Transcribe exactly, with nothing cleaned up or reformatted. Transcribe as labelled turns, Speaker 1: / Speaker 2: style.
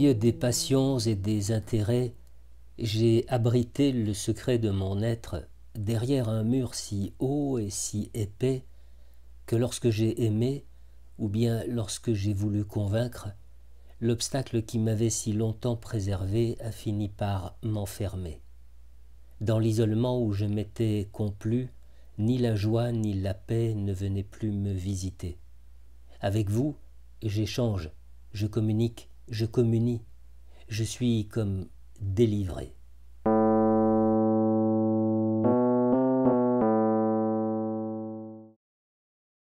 Speaker 1: milieu des passions et des intérêts, j'ai abrité le secret de mon être derrière un mur si haut et si épais que lorsque j'ai aimé, ou bien lorsque j'ai voulu convaincre, l'obstacle qui m'avait si longtemps préservé a fini par m'enfermer. Dans l'isolement où je m'étais complu, ni la joie ni la paix ne venaient plus me visiter. Avec vous, j'échange, je communique, je communie, je suis comme délivré.